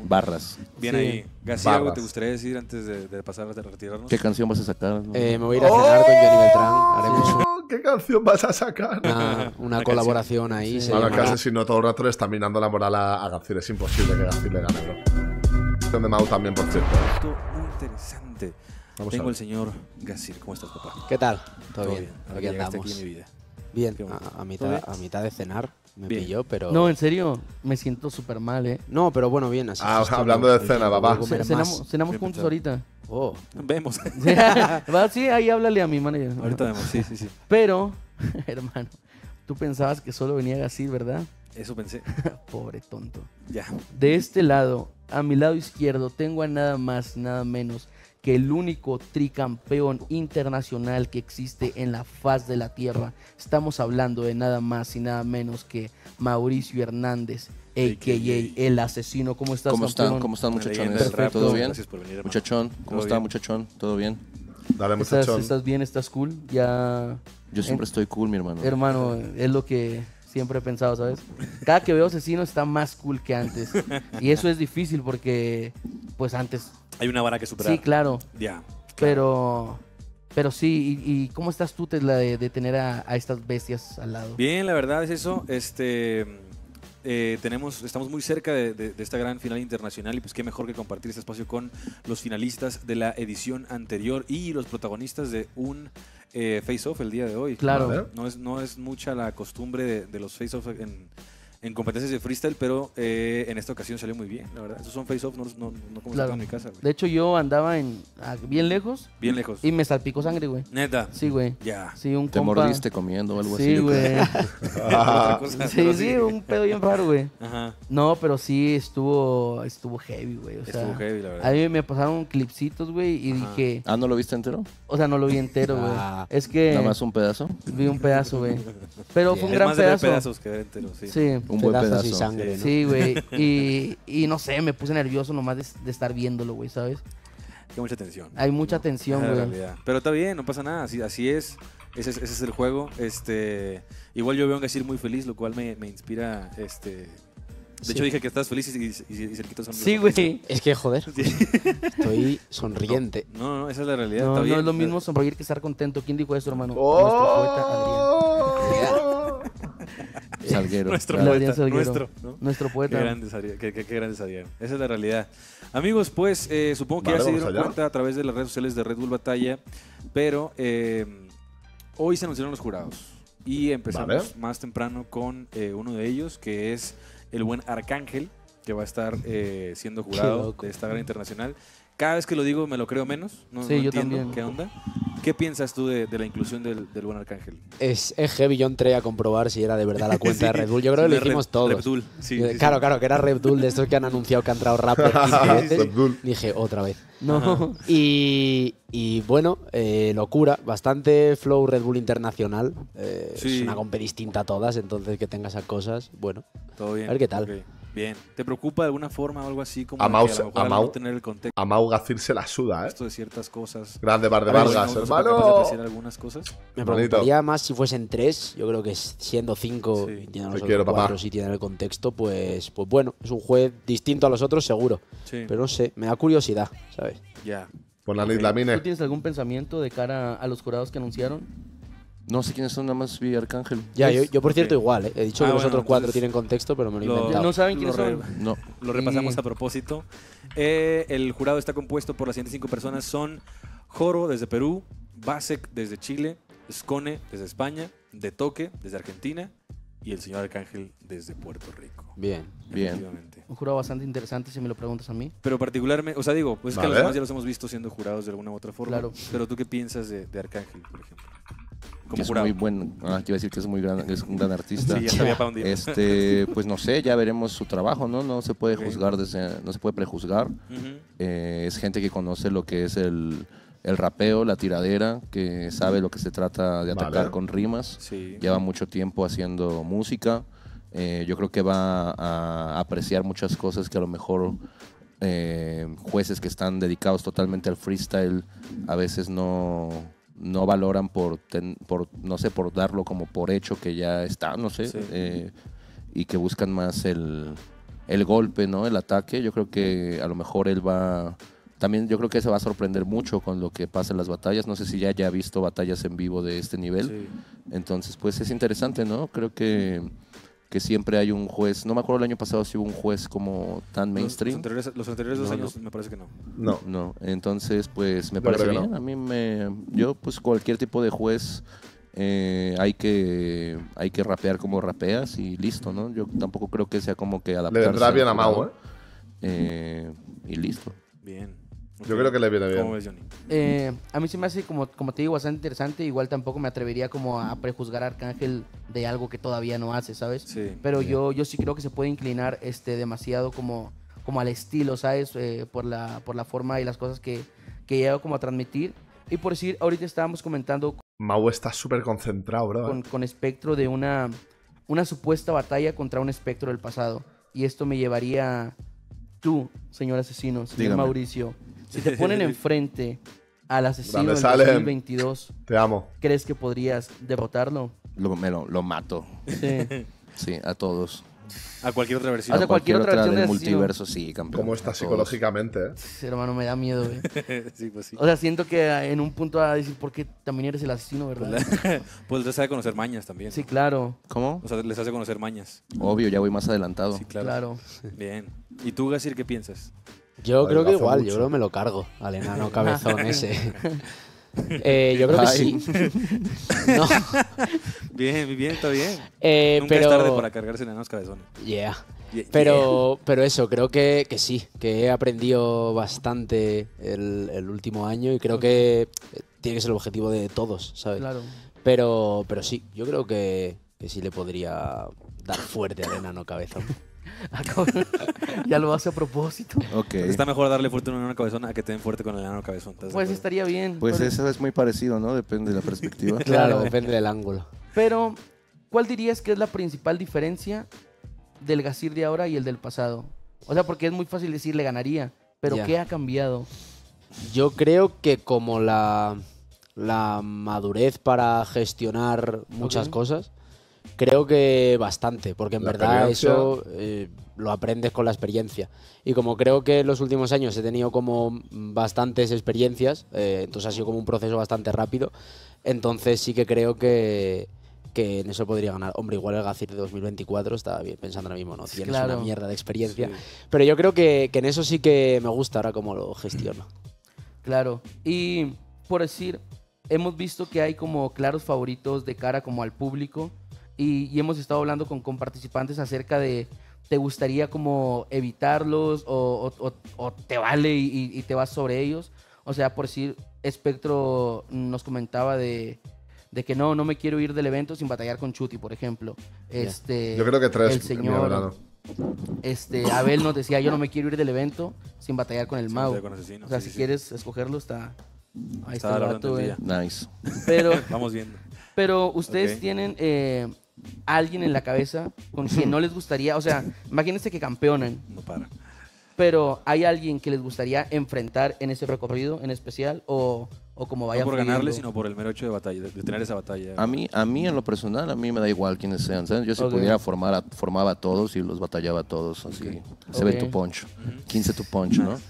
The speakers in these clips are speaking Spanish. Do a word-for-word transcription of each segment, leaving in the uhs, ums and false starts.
Barras. Bien Sí. ahí. García, ¿algo Barras. te gustaría decir antes de, de pasar a retirarnos? ¿Qué canción vas a sacar? Eh, me voy a ir a cenar con Johnny Beltrán. Haremos Oh, ¿Qué canción vas a sacar? una, una Una colaboración ahí. Sí. se Bueno, que llamará- asesino todo el rato le está minando la moral a, a Gacir. Es imposible que Gacir le gane, bro. Canción de Mau también, por cierto. Esto muy interesante. Vamos Tengo a ver. el señor Gazir. ¿Cómo estás, papá? ¿Qué tal? ¿Todo, bien? Ahora Aquí que llegaste andamos. aquí en mi vida. Bien, Qué bonito. a, a ¿Todo mitad, bien? a mitad de cenar me Bien. pilló, pero... No, en serio, me siento súper mal, ¿eh? No, pero bueno, bien. Así Ah, gestiono hablando de el cena, tiempo, papá. voy a comer Ce- Cenamos, más. cenamos Bien juntos pensado. ahorita. Oh, Vemos. Va, sí, ahí háblale a mi manager. Ahorita vemos. Sí, sí, sí. Pero, hermano, tú pensabas que solo venía así, ¿verdad? Eso pensé. Pobre tonto. Ya. De este lado, a mi lado izquierdo, tengo a nada más, nada menos que el único tricampeón internacional que existe en la faz de la tierra. Estamos hablando de nada más y nada menos que Mauricio Hernández, a k a el asesino. ¿Cómo estás, ¿Cómo están? campeón? ¿Cómo están, Una leyenda muchachones? del rap. ¿Todo bien? Gracias por venir, hermano. Muchachón, ¿cómo ¿Todo está, bien? muchachón? ¿Todo bien? Dale, ¿Estás, muchachón. estás bien? ¿Estás cool? Ya, Yo siempre En- estoy cool, mi hermano. hermano, es lo que siempre he pensado, ¿sabes? Cada que veo asesino está más cool que antes. Y eso es difícil porque, pues antes, Hay una vara que superar. sí, claro. Ya. Pero, pero sí, y, y ¿cómo estás tú, Tesla, de, de tener a, a estas bestias al lado? Bien, la verdad es eso. Este, eh, tenemos, estamos muy cerca de, de- de esta gran final internacional y pues qué mejor que compartir este espacio con los finalistas de la edición anterior y los protagonistas de un eh, face-off el día de hoy. Claro. Vale. No es, no es mucha la costumbre de, de los face-off en, en competencias de freestyle, pero eh, en esta ocasión salió muy bien, la verdad. Esos son face-off, no, no, no como Claro. en mi casa, güey. De hecho, yo andaba en a- bien lejos Bien lejos. y me salpicó sangre, güey. Neta. Sí, güey. Ya. Sí, un ¿Te compa. mordiste comiendo o algo así? Sí, yo creo? güey. Otra cosa, Sí, pero sí, un pedo bien raro, güey. Ajá. No, pero sí estuvo estuvo heavy, güey. O sea, Estuvo heavy, la a verdad. mí me pasaron clipsitos, güey, y Ajá. dije, Ah, ¿no lo viste entero? o sea, no lo vi entero, güey. Ah. Es que ¿Nada más un pedazo? vi un pedazo, güey. Pero fue un Es gran más de ver pedazo. pedazos que ver entero, sí. Sí. Un buen pedazos y pedazo. sangre, ¿no? Sí, güey. Y, y no sé, me puse nervioso nomás de, de estar viéndolo, güey, ¿sabes? Hay mucha tensión. Hay mucha No, tensión, esa es la güey. realidad. Pero está bien, no pasa nada. Así, así es. Ese, es. ese es el juego. Este, igual yo veo a un Gazir muy feliz, lo cual me, me inspira. Este, de Sí. hecho, dije que estás feliz y, y, y cerquita son Sí, güey. Es que, joder, Sí. estoy sonriente. No, no, esa es la realidad. No, está no bien. es lo mismo sonreír que estar contento. ¿Quién dijo eso, hermano? Nuestro poeta Adrián. ¡Oh! Salguero. Nuestro claro. Adrián poeta. Salguero. Nuestro, ¿no? Nuestro Qué poeta. grandes, Adrián, qué, qué- qué grandes Adrián. Esa es la realidad. Amigos, pues eh, supongo que Vale, ya se vamos dieron allá. cuenta a través de las redes sociales de Red Bull Batalla, pero eh, hoy se anunciaron los jurados y empezamos Vale. más temprano con eh, uno de ellos, que es el buen Arcángel, que va a estar eh, siendo jurado loco. de esta gran internacional. Cada vez que lo digo me lo creo menos, no, Sí, no yo entiendo también. qué onda. ¿Qué piensas tú de, de la inclusión del, del buen Arcángel? Es, es heavy, yo entré a comprobar si era de verdad la cuenta de Sí, Red Bull. Yo creo que sí, lo de hicimos Red- todos. Red Bull, sí, Eh, sí, claro, sí. claro, que era Red Bull de estos que han anunciado que ha entrado Rapper quince veces. Red Bull. Dije, otra vez. No. Y, y bueno, eh, locura, bastante flow Red Bull internacional. Eh, Sí. Es una compa distinta a todas, entonces que tenga esas cosas, bueno. Todo bien. A ver qué tal. Ok, bien. ¿Te preocupa de alguna forma o algo así como A de Mau que a se- lo mejor a al Mau- no tener el contexto A Mau Gacir se la suda, ¿eh? de ciertas cosas? Grande Bar de A ver, Vargas, no- no se fue capaz de hermano. apreciar algunas cosas. Me Bonito. preocuparía más si fuesen tres. Yo creo que siendo cinco Sí. y tienen Te los otros quiero, papá. cuatro si tienen el contexto, pues, pues bueno, es un juez distinto a los otros seguro. Sí. Pero no sé, me da curiosidad, ¿sabes? Ya. Por la Ok. Nid ¿Tú Lamine. tienes algún pensamiento de cara a los jurados que anunciaron? No sé quiénes son, nada más vi Arcángel. Ya, Es- yo, yo por cierto ok. igual, ¿eh? He dicho Ah, que los bueno, otros cuatro entonces tienen contexto, pero me lo he lo- inventado. No saben quiénes Lo re- son. No. Lo repasamos Y- a propósito. Eh, el jurado está compuesto por las siguientes cinco personas. Son Joro desde Perú, Basek desde Chile, Scone desde España, De Toque desde Argentina y el señor Arcángel desde Puerto Rico. Bien. Bien. Efectivamente. Un jurado bastante interesante si me lo preguntas a mí. Pero particularmente, o sea, digo, pues es que a los Vale. demás ya los hemos visto siendo jurados de alguna u otra forma. Claro. Pero tú qué piensas de, de Arcángel, por ejemplo? Que Como es jurado. muy buen. Ah, te iba a decir que es muy gran, es un gran artista. Sí, ya sabía para dónde iba. Este, pues no sé, ya veremos su trabajo, ¿no? No se puede Ok. juzgar desde, no se puede prejuzgar. Ujú. Eh, es gente que conoce lo que es el, el rapeo, la tiradera, que sabe lo que se trata de atacar Vale. con rimas. Sí. Lleva mucho tiempo haciendo música. Eh, yo creo que va a apreciar muchas cosas que a lo mejor eh, jueces que están dedicados totalmente al freestyle a veces no, no valoran por, ten- por, no sé, por darlo como por hecho que ya está, no sé, Sí. eh, y que buscan más el, el golpe, ¿no? El ataque. Yo creo que a lo mejor él va... También yo creo que se va a sorprender mucho con lo que pasa en las batallas. No sé si ya haya visto batallas en vivo de este nivel. Sí. Entonces, pues es interesante, ¿no? Creo que, que siempre hay un juez. No me acuerdo el año pasado si hubo un juez como tan Los, mainstream. los anteriores, los anteriores dos No, años no. me parece que no. No. No, entonces pues me Yo parece creo que bien. no. A mí me, yo pues cualquier tipo de juez eh, hay que hay que rapear como rapeas y listo, ¿no? Yo tampoco creo que sea como que Le adaptarse. vendrá al bien a jurado, Mau, ¿eh? eh, y listo. Bien. Yo Ok. creo que le viene bien. ¿Cómo ves, Johnny? Eh, a mí se me hace, como, como te digo, bastante interesante. Igual tampoco me atrevería como a prejuzgar a Arcángel de algo que todavía no hace, ¿sabes? Sí. Pero bien. yo, yo sí creo que se puede inclinar este, demasiado como, como al estilo, ¿sabes? Eh, por, la, por la forma y las cosas que, que llega como a transmitir. Y por decir, ahorita estábamos comentando Mau está súper concentrado, bro. con, con espectro de una, una supuesta batalla contra un espectro del pasado. Y esto me llevaría tú, señor asesino, señor Dígame. Mauricio. Si te ponen enfrente al asesino Dale, del Salem. dos mil veintidós, Te amo. ¿crees que podrías derrotarlo? Lo, me lo, lo mato. Sí. Sí, a todos. A cualquier otra versión. O sea, A cualquier otra versión del de asesino. multiverso, sí, campeón. ¿Cómo a está todos. psicológicamente, eh? Sí, hermano, me da miedo, güey. sí, pues sí. O sea, siento que en un punto va a decir, ¿por qué también eres el asesino, verdad? Pues les hace conocer mañas también. Sí, claro, ¿Cómo? O sea, les hace conocer mañas. Obvio, ya voy más adelantado. Sí, claro. claro. Bien. ¿Y tú, Gasir, qué piensas? Yo creo que Adelgaza igual, mucho. yo creo que me lo cargo al enano cabezón ese. Eh, yo creo que Ay. sí. No, Bien, bien, está bien. eh, Nunca pero... es tarde para cargarse enanos cabezones. Yeah. Yeah, Pero, pero eso, creo que, que sí, que he aprendido bastante el, el último año y creo que tiene que ser el objetivo de todos, ¿sabes? Claro. Pero, pero sí, yo creo que, que sí le podría dar fuerte al enano cabezón. Ya lo hace a propósito. Ok. Está mejor darle fuerte a un enano cabezón a que te den fuerte con el enano cabezón. ¿estás de Pues acuerdo? estaría bien. Pues pero, eso es muy parecido, ¿no? Depende de la perspectiva. Claro, Claro. depende del ángulo. pero, ¿cuál dirías que es la principal diferencia del Gasir de ahora y el del pasado? O sea, porque es muy fácil decir le ganaría, pero Ya. ¿qué ha cambiado? Yo creo que como la, la madurez para gestionar muchas Ok. cosas, creo que bastante, porque en La verdad experiencia. eso eh, lo aprendes con la experiencia. Y como creo que en los últimos años he tenido como bastantes experiencias, eh, entonces ha sido como un proceso bastante rápido, entonces sí que creo que, que en eso podría ganar. Hombre, igual el Gazir de dos mil veinticuatro estaba bien pensando ahora mismo, ¿no? Tienes Claro. una mierda de experiencia. Sí. Pero yo creo que, que en eso sí que me gusta ahora cómo lo gestiono. Claro. Y por decir, hemos visto que hay como claros favoritos de cara como al público y, y hemos estado hablando con, con participantes acerca de ¿te gustaría como evitarlos o, o- o- o te vale y, y- y te vas sobre ellos? O sea, por decir, Espectro nos comentaba de, de que no, no me quiero ir del evento sin batallar con Chuti, por ejemplo. Este, Yo creo que tres. El en mi verano. señor este, Abel nos decía, yo no me quiero ir del evento sin batallar con el Sí, Mau. con asesino, O sea, sí, si sí, sí. quieres escogerlo, está... Ahí Está está, a el la vato, orden güey. del día. Nice. Pero, Vamos viendo. pero ustedes Ok. tienen eh, alguien en la cabeza con quien no les gustaría... O sea, imagínense que campeonan, No para. pero ¿hay alguien que les gustaría enfrentar en ese recorrido en especial? O, o como vaya No por fluyendo? ganarle, sino por el mero hecho de batalla, de, de tener esa batalla. A mí, a mí en lo personal, a mí me da igual quiénes sean. ¿sabes? Yo si Ok. pudiera formar a- formaba a todos y los batallaba a todos. Así, se ve Ok. tu punch. quince tu punch, ¿no?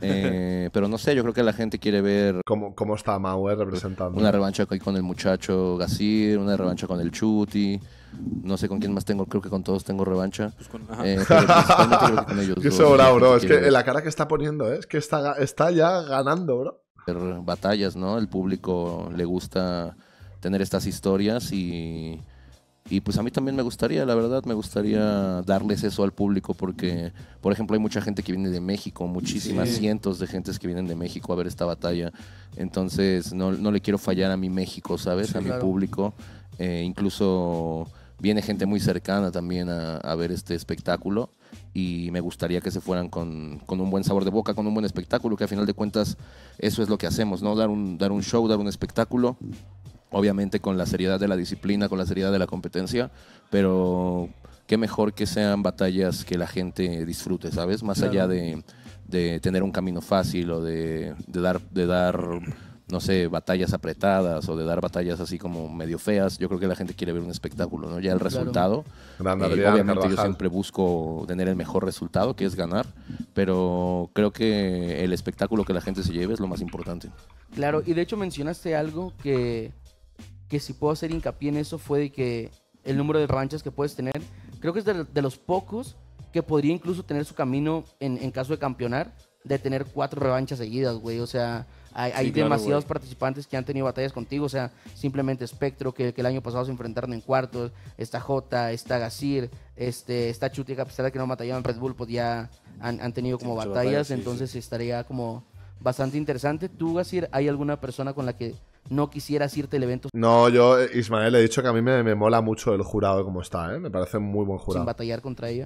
Eh, pero no sé, yo creo que la gente quiere ver ¿Cómo, cómo está Mau, eh, representando? una revancha con con el muchacho Gasir, una revancha con el Chuti. No sé con quién más tengo, creo que con todos tengo revancha. Pues con- ajá. Eh, pero principalmente creo que con ellos Qué dos, sobrado, la bro. gente Es que quiere la cara que está poniendo, eh, es que está, ga- está ya ganando, bro. ver batallas, ¿no? El público le gusta tener estas historias y, y pues a mí también me gustaría, la verdad, me gustaría darles eso al público porque, por ejemplo, hay mucha gente que viene de México, muchísimas, Sí. cientos de gentes que vienen de México a ver esta batalla. Entonces, no, no le quiero fallar a mi México, ¿sabes? Sí, a mi claro. público. Eh, incluso viene gente muy cercana también a, a ver este espectáculo y me gustaría que se fueran con, con un buen sabor de boca, con un buen espectáculo, que a final de cuentas eso es lo que hacemos, ¿no? Dar un, dar un show, dar un espectáculo, obviamente con la seriedad de la disciplina, con la seriedad de la competencia, pero qué mejor que sean batallas que la gente disfrute, ¿sabes? Más Claro. allá de, de tener un camino fácil o de, de dar... De dar no sé, batallas apretadas o de dar batallas así como medio feas. Yo creo que la gente quiere ver un espectáculo, ¿no? Ya el resultado, Grande, eh, Adrián obviamente yo Carvajal. siempre busco tener el mejor resultado, que es ganar, pero creo que el espectáculo que la gente se lleve es lo más importante. Claro, y de hecho mencionaste algo que, que si puedo hacer hincapié en eso fue de que el número de revanchas que puedes tener, creo que es de, de los pocos que podría incluso tener su camino en, en caso de campeonar, de tener cuatro revanchas seguidas, güey. O sea, hay, Sí, hay claro, demasiados güey. participantes que han tenido batallas contigo. O sea, simplemente Spectro, que, que el año pasado se enfrentaron en cuartos. Está Jota, está Gazir, este, está Chuti, que a pesar de que no batallaban en Red Bull, pues ya han, han tenido como muchas batallas. batallas, sí, entonces estaría como bastante interesante. ¿Tú, Gazir, hay alguna persona con la que no quisieras irte al evento No, yo, eh, Ismael, he dicho que a mí me, me mola mucho el jurado como está, ¿eh? Me parece un muy buen sin jurado. batallar contra ella?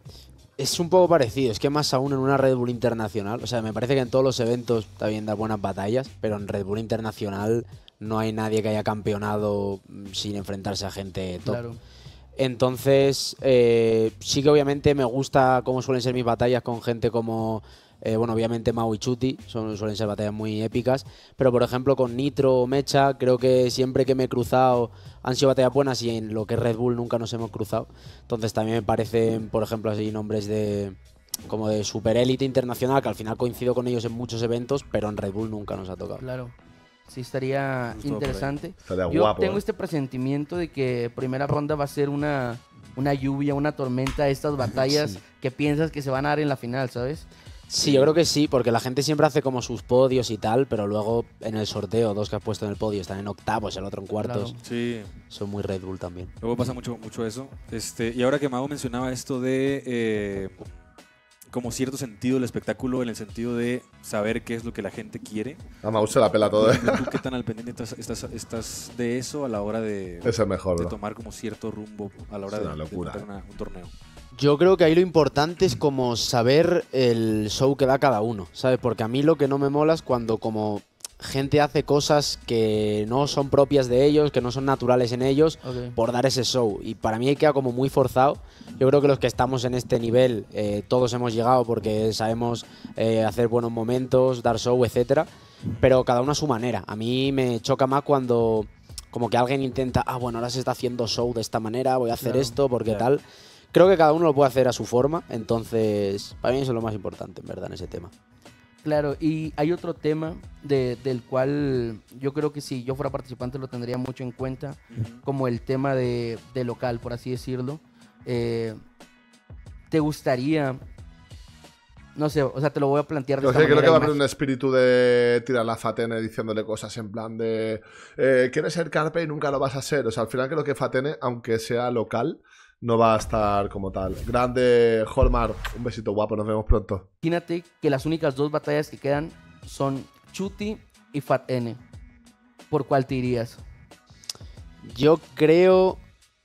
Es un poco parecido, es que más aún en una Red Bull Internacional. O sea, me parece que en todos los eventos está bien dar buenas batallas, pero en Red Bull Internacional no hay nadie que haya campeonado mm, sin enfrentarse a gente top. Claro. Entonces, eh, sí que obviamente me gusta cómo suelen ser mis batallas con gente como, eh, bueno, obviamente Mau y Chuti, son, suelen ser batallas muy épicas, pero por ejemplo con Nitro o Mecha, creo que siempre que me he cruzado han sido batallas buenas y en lo que es Red Bull nunca nos hemos cruzado. Entonces también me parecen, por ejemplo, así nombres de como de super élite internacional, que al final coincido con ellos en muchos eventos, pero en Red Bull nunca nos ha tocado. Claro. Sí, estaría Justo por ahí. interesante. Estaría Yo guapo, tengo ¿eh? este presentimiento de que primera ronda va a ser una, una lluvia, una tormenta, estas batallas Sí. que piensas que se van a dar en la final, ¿sabes? Sí, yo creo que sí, porque la gente siempre hace como sus podios y tal, pero luego en el sorteo, dos que has puesto en el podio están en octavos, el otro en cuartos. Claro. Sí, Son muy Red Bull también. luego pasa mucho, mucho eso. Este, y ahora que Mau mencionaba esto de eh, como cierto sentido del espectáculo, en el sentido de saber qué es lo que la gente quiere. A Mau se la pela todo, ¿eh? ¿Tú qué tan al pendiente estás, estás, estás de eso a la hora de, Es el mejor, de bro. tomar como cierto rumbo a la hora Es de, una de locura. montar una- un torneo? Yo creo que ahí lo importante es como saber el show que da cada uno, ¿sabes? Porque a mí lo que no me mola es cuando como gente hace cosas que no son propias de ellos, que no son naturales en ellos, Ok. por dar ese show. Y para mí queda como muy forzado. Yo creo que los que estamos en este nivel, eh, todos hemos llegado porque sabemos eh, hacer buenos momentos, dar show, etcétera. Pero cada uno a su manera. A mí me choca más cuando como que alguien intenta, ah, bueno, ahora se está haciendo show de esta manera, voy a hacer Claro. esto, porque Ya. tal. Creo que cada uno lo puede hacer a su forma, entonces para mí eso es lo más importante, en verdad, en ese tema. Claro, y hay otro tema de- del cual yo creo que si yo fuera participante lo tendría mucho en cuenta, como el tema de, de local, por así decirlo. Eh, ¿Te gustaría, no sé, o sea, te lo voy a plantear de Yo esta sé, creo manera que va a y haber más- un espíritu de tirar la Fatene diciéndole cosas en plan de eh, quieres ser Carpe y nunca lo vas a ser. O sea, al final creo que Fatene, aunque sea local, no va a estar como tal. Grande, Holmar, un besito guapo, nos vemos pronto. Imagínate que las únicas dos batallas que quedan son Chuti y Fat N. ¿Por cuál te irías? Yo creo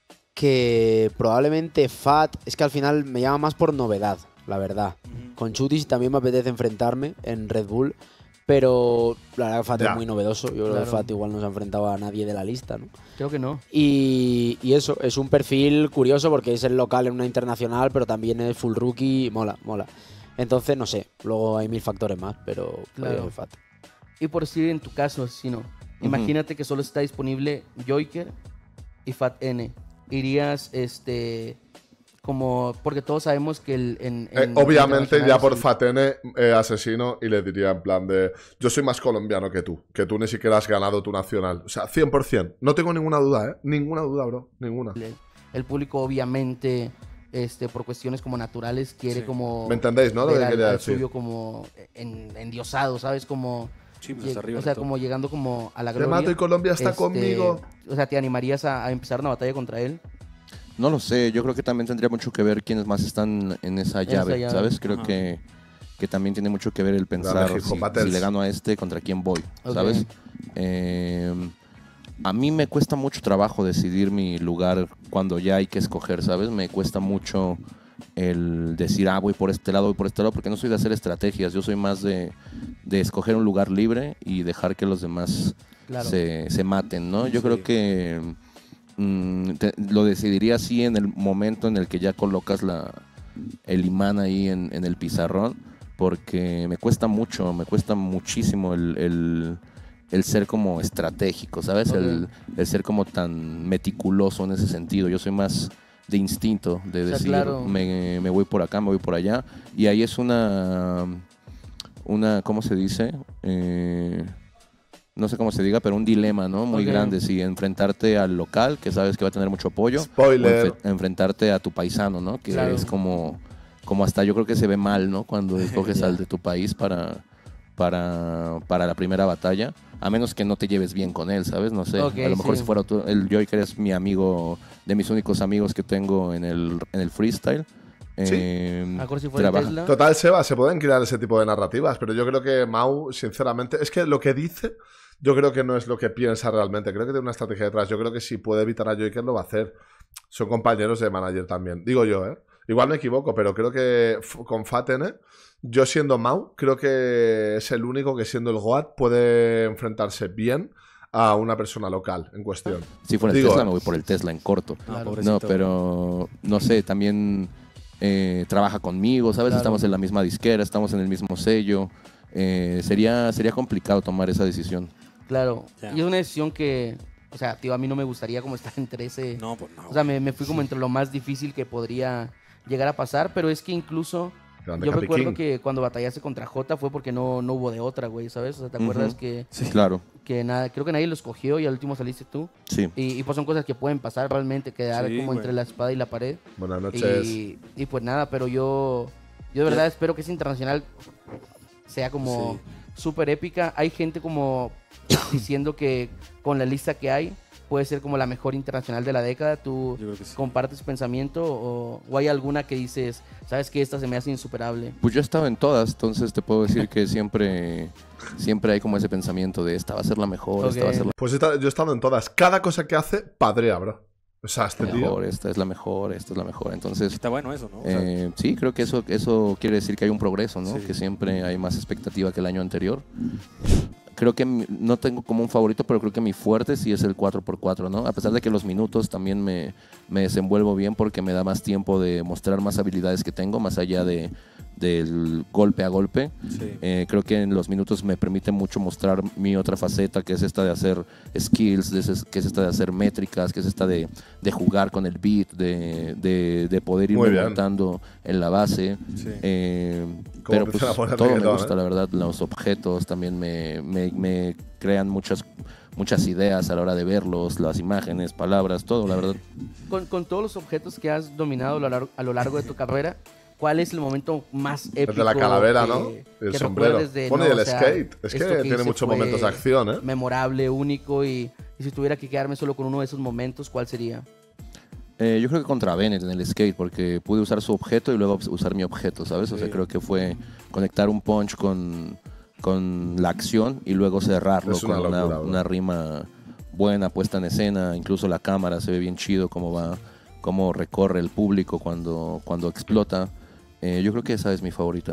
que probablemente Fat, es que al final me llama más por novedad, la verdad. Con Chutis también me apetece enfrentarme en Red Bull, pero la verdad que Fat Ya. es muy novedoso. Yo creo Claro. que Fat igual no se ha enfrentado a nadie de la lista, ¿no? Creo que no. Y, y eso, es un perfil curioso porque es el local en una internacional, pero también es full rookie, mola, mola. Entonces, no sé, luego hay mil factores más, pero Claro. podría ser Fat. Y por si en tu caso, si no, imagínate que solo está disponible Joiker y Fat N. Irías, este, como, porque todos sabemos que el, en, Eh, en obviamente, ya por internacionales- Fatene, eh, asesino, y le diría en plan de yo soy más colombiano que tú, que tú ni siquiera has ganado tu nacional. O sea, cien por cien. No tengo ninguna duda, ¿eh? Ninguna duda, bro. Ninguna. el, el público obviamente, este, por cuestiones como naturales, quiere Sí. como ¿Me entendéis, no? Lo ver que al- quería al decir. suyo como en, endiosado, ¿sabes? Como, Sí, pues lleg- hasta arriba. o sea, en el como llegando como a la Te gloria. mato y Colombia está Este, conmigo. O sea, ¿te animarías a, a empezar una batalla contra él? No lo sé, yo creo que también tendría mucho que ver quiénes más están en esa llave, llave. ¿sabes? Creo Ajá. que, que también tiene mucho que ver el pensar hip hop si, battles. si le gano a este, contra quién voy, Ok. ¿sabes? Eh, a mí me cuesta mucho trabajo decidir mi lugar cuando ya hay que escoger, ¿sabes? Me cuesta mucho el decir, ah, voy por este lado, voy por este lado, porque no soy de hacer estrategias, yo soy más de, de escoger un lugar libre y dejar que los demás Claro. se, se maten, ¿no? Yo Sí. creo que mm, te- lo decidiría así en el momento en el que ya colocas la, el imán ahí en, en el pizarrón, porque me cuesta mucho, me cuesta muchísimo el, el, el ser como estratégico, ¿sabes? Ok. El, el ser como tan meticuloso en ese sentido. Yo soy más de instinto, de O sea, decir, claro. me, me voy por acá, me voy por allá. Y ahí es una, una ¿cómo se dice? Eh, no sé cómo se diga, pero un dilema, ¿no? Muy Ok. grande. Si enfrentarte al local, que sabes que va a tener mucho apoyo, Spoiler. o enfe- enfrentarte a tu paisano, ¿no? Que Claro. es como, como hasta yo creo que se ve mal, ¿no? Cuando escoges Ya. al de tu país para, para, para la primera batalla, a menos que no te lleves bien con él, ¿sabes? No sé, Ok, a lo mejor sí. si fuera tú, el Joy, que es mi amigo, de mis únicos amigos que tengo en el, en el freestyle. Sí. eh, A lo mejor si fuera trabaja- Tesla. Total, Seba, se pueden crear ese tipo de narrativas, pero yo creo que Mau, sinceramente, es que lo que dice, yo creo que no es lo que piensa realmente. Creo que tiene una estrategia detrás. Yo creo que si puede evitar a Joker lo va a hacer. Son compañeros de manager también. Digo yo, ¿eh? Igual me equivoco, pero creo que f- con Fatene, yo siendo Mau, creo que es el único que siendo el Goat puede enfrentarse bien a una persona local en cuestión. Si fuera el Digo, Tesla, eh. me voy por el Tesla en corto. No, Claro. pobrecito. No, pero no sé, también eh, trabaja conmigo, ¿sabes? Claro. Estamos en la misma disquera, estamos en el mismo sello. Eh, sería, sería complicado tomar esa decisión. Claro. Ya. Y es una decisión que, o sea, tío, a mí no me gustaría como estar entre ese... No, pues no. O sea, me, me fui como entre lo más difícil que podría llegar a pasar, pero es que incluso Grande yo Capi recuerdo King. que cuando batallaste contra Jota fue porque no, no hubo de otra, güey, ¿sabes? O sea, ¿te Ujú. acuerdas que, Claro, que nada, creo que nadie lo escogió y al último saliste tú? sí. Y, y pues son cosas que pueden pasar realmente, quedar Sí, como güey. entre la espada y la pared. Buenas noches. Y, y pues nada, pero yo, yo de verdad espero que ese internacional sea como Sí. súper épica. Hay gente como diciendo que con la lista que hay puede ser como la mejor internacional de la década. ¿Tú Yo creo que sí. compartes pensamiento o, o hay alguna que dices, sabes que esta se me hace insuperable? Pues yo he estado en todas, entonces te puedo decir que siempre, siempre hay como ese pensamiento de esta va a ser la mejor, esta va a ser la Pues esta- yo he estado en todas. Cada cosa que hace, padrea, bro. O sea, este tío. mejor, esta es la mejor, esta es la mejor. Entonces, Está bueno eso, ¿no? O sea, eh, sí, creo que eso, eso quiere decir que hay un progreso, ¿no? Sí. Que siempre hay más expectativa que el año anterior. Creo que mi- no tengo como un favorito, pero creo que mi fuerte sí es el cuatro por cuatro, ¿no? A pesar de que los minutos también me, me desenvuelvo bien porque me da más tiempo de mostrar más habilidades que tengo, más allá de, del golpe a golpe. sí. Eh, creo que en los minutos me permite mucho mostrar mi otra faceta, que es esta de hacer skills, de ese- que es esta de hacer métricas, que es esta de, de jugar con el beat, de, de, de poder Muy irme bien. montando en la base. Sí. Eh, Como pero pues empiezan a poner todo me reggaetón, gusta, ¿eh? la verdad. Los objetos también me, me, me crean muchas, muchas ideas a la hora de verlos, las imágenes, palabras, todo, la verdad. Con, con todos los objetos que has dominado a lo largo, a lo largo de tu carrera, ¿cuál es el momento más épico? El de la calavera, que- ¿no? El que sombrero. recuerdes de, Bueno, no, y el o sea, skate. Es que esto tiene hice muchos fue momentos de acción, ¿eh? memorable, único, y, y si tuviera que quedarme solo con uno de esos momentos, ¿cuál sería? Eh, yo creo que contra Bennett en el skate, porque pude usar su objeto y luego usar mi objeto, ¿sabes? O sea, Sí. creo que fue conectar un punch con, con la acción y luego cerrarlo Es una con una, locura, bro. una rima buena, puesta en escena. Incluso la cámara se ve bien chido, cómo va, cómo recorre el público cuando, cuando explota. Eh, yo creo que esa es mi favorita.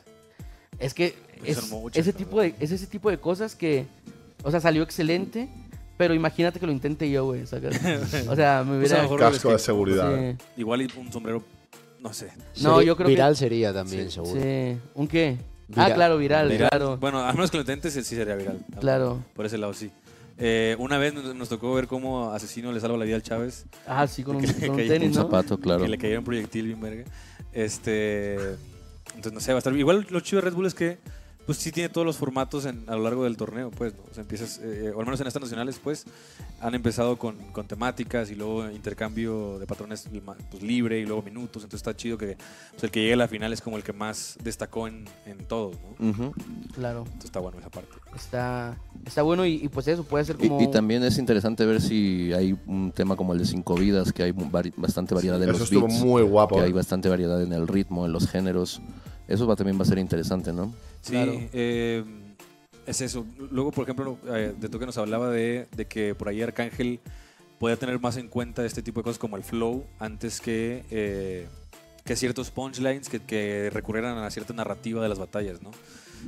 Es que Pues es, son muchas, ese la tipo de, es ese tipo de cosas que, o sea, salió excelente, pero imagínate que lo intente yo, güey, ¿sacas? O sea, me Pues a hubiera... lo mejor Casco de skate, seguridad. ¿eh? Sí. Igual y un sombrero, no sé. No, Sería- yo creo viral que... sería también, Sí, seguro. Sí. ¿Un qué? Ah, Viral. claro, viral, Viral. claro. Bueno, a menos que lo intentes, sí sería viral. Claro. Por ese lado, sí. Eh, una vez nos, nos tocó ver cómo Asesino le salva la vida al Chávez. Ah, sí, con un, Que- con un que- tenis, Un ¿no? zapato, claro. Que le cayera un proyectil bien verga. Este, entonces, no sé, va a estar... Igual lo chido de Red Bull es que pues sí tiene todos los formatos en- a lo largo del torneo, pues, ¿no? O sea, empiezas, eh, o al menos en estas nacionales, pues, han empezado con, con temáticas y luego intercambio de patrones pues, libre y luego minutos. Entonces está chido que pues, el que llegue a la final es como el que más destacó en, en todos, ¿no? Ujú. Claro. Entonces está bueno esa parte. Está, está bueno y, y pues eso puede ser Y, como... y también es interesante ver si hay un tema como el de Cinco Vidas, que hay vari- bastante variedad en Eso los estuvo beats, muy guapo. que hay ¿eh? bastante variedad en el ritmo, en los géneros. Eso va, también va a ser interesante, ¿no? Sí, Claro. eh, es eso. Luego, por ejemplo, eh, de Toque nos hablaba de, de que por ahí Arcángel podía tener más en cuenta este tipo de cosas como el flow antes que, eh, que ciertos punchlines que, que recurrieran a cierta narrativa de las batallas, ¿no?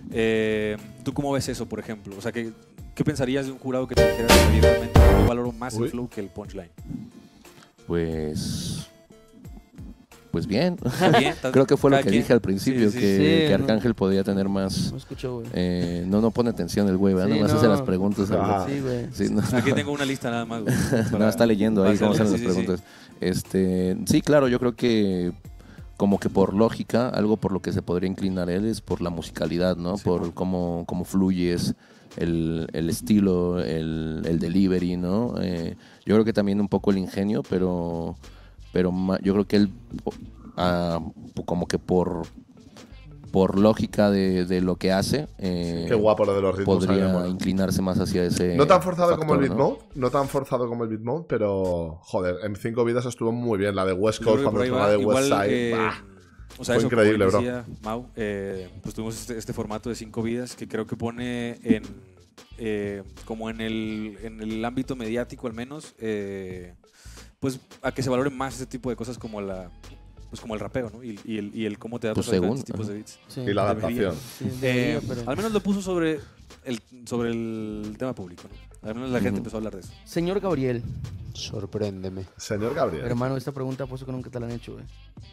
Eh, ¿Tú cómo ves eso, por ejemplo? O sea, ¿qué, qué pensarías de un jurado que te dijera que evidentemente yo valoro más Uy. el flow que el punchline? Pues pues bien. Bien, Creo que fue lo cada que quien. dije al principio, Sí, sí, que, sí. que Sí, Arcángel podía tener más... No escucho, güey. eh, no, no pone atención el güey, ¿verdad? Sí, Nomás no. hace las preguntas. Ah. Sí, güey. Sí, no, Aquí tengo una lista nada más, güey. no, para- está leyendo ahí para cómo hacerle- salen las sí, sí, sí. preguntas. Este, sí, claro, yo creo que como que por lógica, algo por lo que se podría inclinar él es por la musicalidad, ¿no? Sí, por bueno. cómo, cómo fluyes, el, el estilo, el, el delivery, ¿no? Eh, yo creo que también un poco el ingenio, pero, pero ma- yo creo que él, ah, como que por, por lógica de, de lo que hace, eh, Qué guapo lo de los ritmos. a mí me podría mola. inclinarse más hacia ese No tan forzado como el factor, beat ¿no? mode, no tan forzado como el beat mode, pero joder, en cinco vidas estuvo muy bien. La de West Yo creo Coast, que cuando por ahí sonó va. la de West Igual, Side, eh, bah. o sea, Fue eso, increíble, como bro. decía Mau, eh, pues tuvimos este, este formato de cinco vidas que creo que pone en, eh, como en el, en el ámbito mediático al menos, eh, pues a que se valoren más ese tipo de cosas como la, pues como el rapeo, ¿no? Y, y el, y el cómo te da Pues los diferentes según, tipos ajá. de beats. Sí. Y la Debería. adaptación. Sí, Eh, debería, pero- Al menos lo puso sobre el, sobre el tema público, ¿no? Al menos la gente Ujú. empezó a hablar de eso. Señor Gabriel, Sorpréndeme. Señor Gabriel. hermano, esta pregunta puesto que nunca te la han hecho, güey.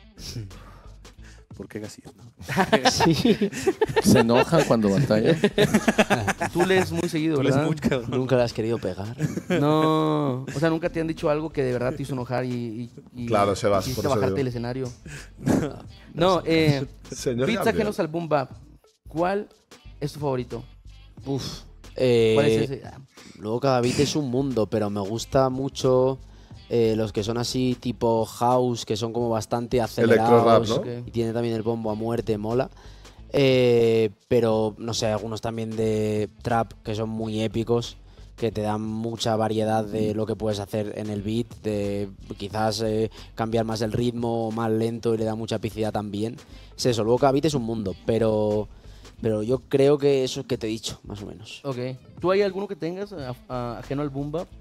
¿Por qué Gasías, no? Sí. Se enoja cuando batalla. Tú lees muy seguido, Tú lees ¿verdad? mucho, cabrón. Nunca la has querido pegar. No, o sea, nunca te han dicho algo que de verdad te hizo enojar y, y, y Claro, Sebas, quisiste por eso bajarte digo. del escenario. No, eh, Señor beats Gabriel. ajenos al boom bap. ¿Cuál es tu favorito? Uf. Eh, ¿Cuál es ese? Ah, Luego cada beat es un mundo, pero me gusta mucho eh, los que son así tipo house, que son como bastante acelerados. Electro-rap, ¿no? Y tiene también el bombo a muerte, mola. Eh, pero no sé, algunos también de trap que son muy épicos, que te dan mucha variedad de lo que puedes hacer en el beat, de quizás eh, cambiar más el ritmo, más lento y le da mucha epicidad también. Es eso, luego cada beat es un mundo, pero, pero yo creo que eso es que te he dicho, más o menos. Ok. ¿Tú hay alguno que tengas a- a- ajeno al boom bap?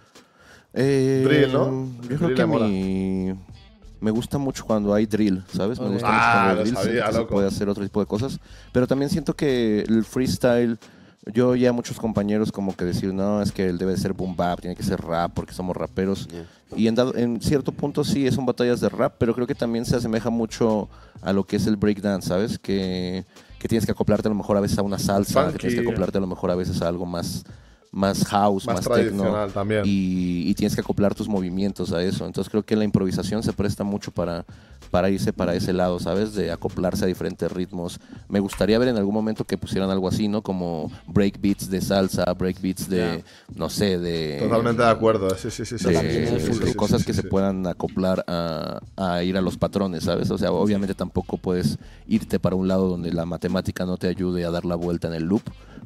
Eh, Drill, ¿no? Yo Drill creo le que mola. mi... me gusta mucho cuando hay drill, ¿sabes? Me Ok. gusta Ah, mucho cuando lo hay drill, sabía, siento que se loco. puede hacer otro tipo de cosas. Pero también siento que el freestyle, yo ya muchos compañeros como que decir, no, es que él debe ser boom bap, tiene que ser rap porque somos raperos. Yeah. Y en, dado- en cierto punto sí son batallas de rap, pero creo que también se asemeja mucho a lo que es el breakdance, ¿sabes? Que, que tienes que acoplarte a lo mejor a veces a una salsa, que tienes que Funky. acoplarte a lo mejor a veces a algo más, más house, Más más, techno. tradicional también. Y, y tienes que acoplar tus movimientos a eso. Entonces creo que la improvisación se presta mucho para, para irse para ese lado, ¿sabes? De acoplarse a diferentes ritmos. Me gustaría ver en algún momento que pusieran algo así, ¿no? Como breakbeats de salsa, breakbeats de, Ya. no sé, de... Totalmente de acuerdo. Sí, sí, sí. sí, de, sí, sí, sí, sí, de sí, cosas sí, que sí, se sí. puedan acoplar a, a ir a los patrones, ¿sabes? O sea, obviamente tampoco puedes irte para un lado donde la matemática no te ayude a dar la vuelta en el loop,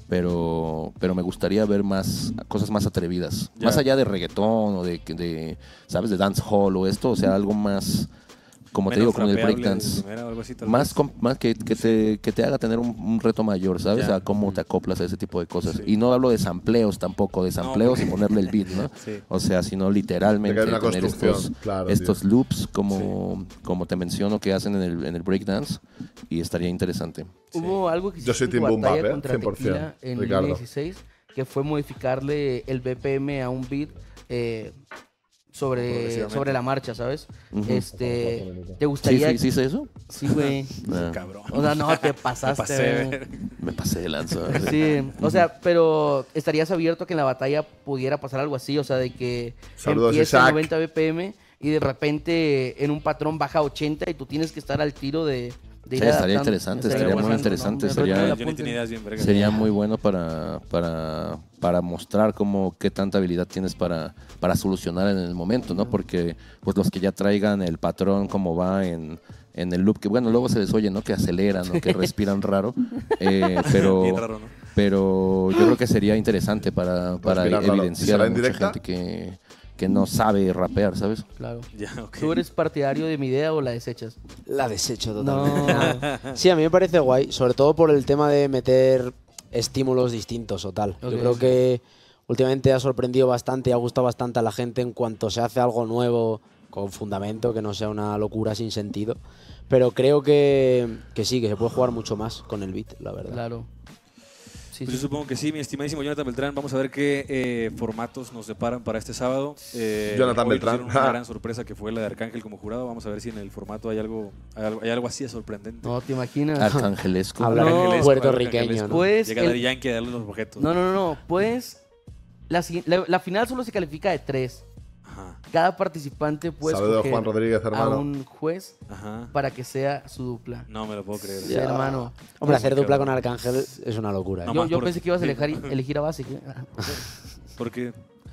pero, pero me gustaría ver más cosas más atrevidas, Ya. más allá de reggaetón o de, de, ¿sabes? De dancehall o esto, o sea, algo más, como te Menos digo, con el rapeable de breakdance. primera o algo así, tal Más, vez. com- más que, que, te, que te haga tener un, un reto mayor, ¿sabes? Ya. A cómo te acoplas a ese tipo de cosas. Sí. Y no hablo de sampleos tampoco, de sampleos porque- y ponerle el beat, ¿no? Sí. O sea, sino literalmente De que hay una tener construcción, estos, claro, estos loops como, como te menciono que hacen en el, en el breakdance y estaría interesante. Hubo algo que Yo soy hiciste en team tu boom batalla bap, ¿eh? contra cien por cien, Tequila en Ricardo. dos mil dieciséis, que fue modificarle el B P M a un beat eh, sobre, Progresivamente. sobre la marcha, ¿sabes? Ujú. Este, ¿te ¿Sí, gustaría? sí, sí hice eso? Sí, güey. Ah, Cabrón. O sea, no, te Me pasaste. pasé, güey. ver. me pasé de lanza. Sí, o sea, pero estarías abierto a que en la batalla pudiera pasar algo así, o sea, de que Saludos, empieza a Isaac. noventa B P M y de repente en un patrón baja a ochenta y tú tienes que estar al tiro de, de ir Sí, estaría adaptando. interesante, estaría muy pasando, interesante, Me sería- recuerda la Johnny punta. tiene ideas bien vergas. Sería muy bueno para, para, para mostrar cómo qué tanta habilidad tienes para, para solucionar en el momento, ¿no? Porque pues los que ya traigan el patrón como va en, en el loop, que bueno, luego se les oye, ¿no? Que aceleran o que respiran raro, eh, pero, Bien raro, ¿no? pero yo creo que sería interesante para, para Respirar raro. ¿Y evidenciar será a en mucha directa? gente que, que no sabe rapear, ¿sabes? Claro. Ya, ok. ¿Tú eres partidario de mi idea o la desechas? La desecho No. totalmente. Sí, a mí me parece guay, sobre todo por el tema de meter estímulos distintos o tal. Ok, Yo creo sí. que últimamente ha sorprendido bastante y ha gustado bastante a la gente en cuanto se hace algo nuevo con fundamento, que no sea una locura sin sentido. Pero creo que, que sí, que se puede jugar mucho más con el beat, la verdad. Claro. Sí, Pues sí. yo supongo que sí, mi estimadísimo Jonathan Beltrán. Vamos a ver qué eh, formatos nos deparan para este sábado. Eh, Jonathan hoy nos Beltrán. hicieron una gran sorpresa que fue la de Arcángel como jurado. Vamos a ver si en el formato hay algo, hay algo, hay algo así de sorprendente. No, ¿te imaginas? Arcangelesco. Hablar No, en puertorriqueño, ¿no? Pues Llega el- Daddy Yankee a darle los objetos. No, no, no, no. Pues la, sigui- la, la final solo se califica de tres. Ajá, Cada participante puede Saludos, escoger Juan Rodríguez, a hermano. un juez ajá. para que sea su dupla. No me lo puedo creer. Sí, hermano. Hombre, hacer dupla con Arcángel es una locura. ¿eh? No Yo, más yo por- pensé que ibas a sí. elegir, elegir a base, ¿qué? Porque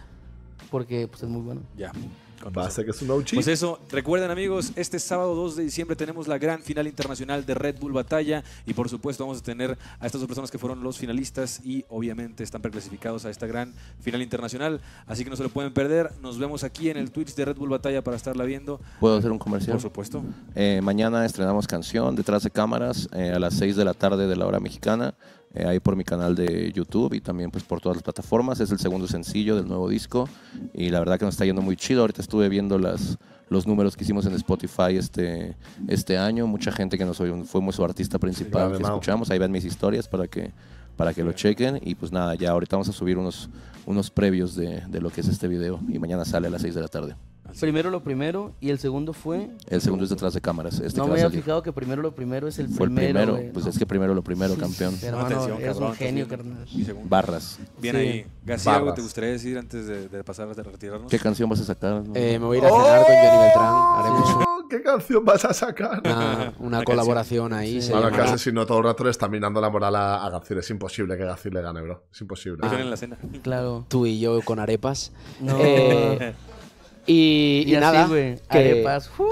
porque pues es muy bueno. ya. con Va a razón. ser que es un O G. Pues eso, recuerden amigos, este sábado dos de diciembre tenemos la gran final internacional de Red Bull Batalla y por supuesto vamos a tener a estas dos personas que fueron los finalistas y obviamente están preclasificados a esta gran final internacional, así que no se lo pueden perder. Nos vemos aquí en el Twitch de Red Bull Batalla para estarla viendo, ¿Puedo hacer un comercial? por supuesto. Eh, mañana estrenamos canción Detrás de Cámaras eh, a las seis de la tarde de la hora mexicana, eh, ahí por mi canal de YouTube y también pues por todas las plataformas. Es el segundo sencillo del nuevo disco y la verdad que nos está yendo muy chido. Ahorita estuve viendo las, los números que hicimos en Spotify este, este año. Mucha gente que nos oyó, fuimos su artista principal grande, que Mau. escuchamos. Ahí ven mis historias para que, para que lo chequen. Y pues nada, ya ahorita vamos a subir unos, unos previos de, de lo que es este video y mañana sale a las seis de la tarde. Primero lo primero y el segundo fue... El segundo es Detrás de Cámaras. Este no que me va a había salir. fijado que primero lo primero es el Fue el primero. primero, güey, pues no. es que primero lo primero, campeón. Sí, hermano, Atención, eres cabrón, un genio, estás carnal. bien. Y segundo. Barras. Bien Sí. ahí. García, ¿algo Barras. te gustaría decir antes de, de pasar a retirarnos? ¿Qué canción vas a sacar? Eh, me voy a ir a cenar con Johnny Beltrán. Haremos Oh, ¿Qué canción vas a sacar? una, una Una colaboración ahí. Sí. se Bueno, llamará- casi si no todo el rato le está minando la moral a, a Gazir. Es imposible que Gazir le gane, bro. Es imposible. Dejen en la cena. Claro. Tú y yo con arepas. No. Eh, y, y y así, nada, güey. que- Arepas. ¡uh!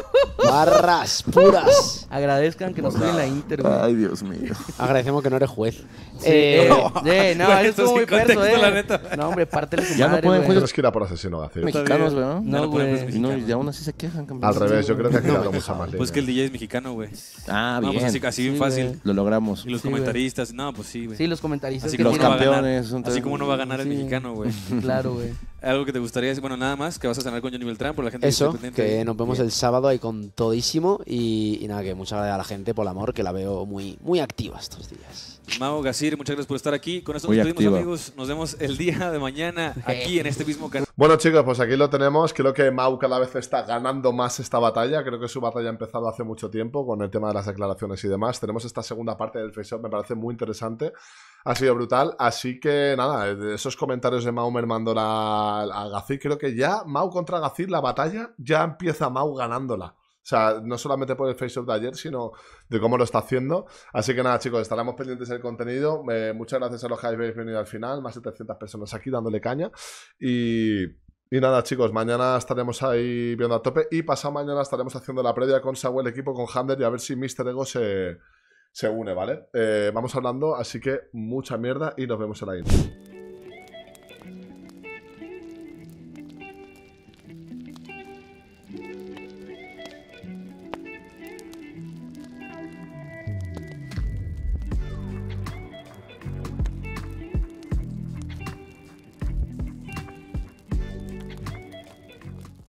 barras puras. Agradezcan que nos en la Inter, güey. Ay, Dios mío. Agradecemos que no eres juez. Sí, Eh, eh, eh, no, Bueno, eso esto estuvo muy sin contexto, perso, eh. la neta. No, hombre, pártele su Ya no madre, pueden güey. jueces Tienes que ir a por asesino, Gazir. Mexicanos, ¿verdad? No, Ya no podemos güey. Y, no, mexicano. y aún así se quejan, campeón. Al revés, yo creo que aquí le damos a más Pues que el línea. D J es mexicano, güey. Ah, No, bien. pues así, así bien Sí, fácil. güey. Lo logramos. Y los Sí, comentaristas, no, pues sí, güey. Sí, los comentaristas Así que como los no va a ganar, campeones, un así tal- como no va a ganar el Sí. mexicano, güey. Claro, güey. Algo que te gustaría decir, bueno, nada más, que vas a cenar con Johnny Beltrán, por la gente Eso, esté pendiente. que nos vemos el sábado ahí con todísimo. Y, y nada, que muchas gracias a la gente por el amor, que la veo muy, muy activa estos días. Mau, Gazir, muchas gracias por estar aquí. Con esto Muy nos despedimos, activa. amigos. Nos vemos el día de mañana aquí en este mismo canal. Bueno, chicos, pues aquí lo tenemos. Creo que Mau cada vez está ganando más esta batalla. Creo que su batalla ha empezado hace mucho tiempo con el tema de las declaraciones y demás. Tenemos esta segunda parte del face-off, me parece muy interesante. Ha sido brutal. Así que nada, de esos comentarios de Mau mermando la, a Gazir, creo que ya Mau contra Gazir, la batalla, ya empieza Mau ganándola. O sea, no solamente por el face-off de ayer, sino de cómo lo está haciendo. Así que nada, chicos, estaremos pendientes del contenido. Eh, muchas gracias a los que habéis venido al final. Más de trescientas personas aquí dándole caña. Y, y nada, chicos, mañana estaremos ahí viendo a tope. Y pasado mañana estaremos haciendo la previa con Saúl, el equipo con Hander, y a ver si mister Ego se, se une, ¿vale? Eh, vamos hablando, así que mucha mierda y nos vemos en la intro.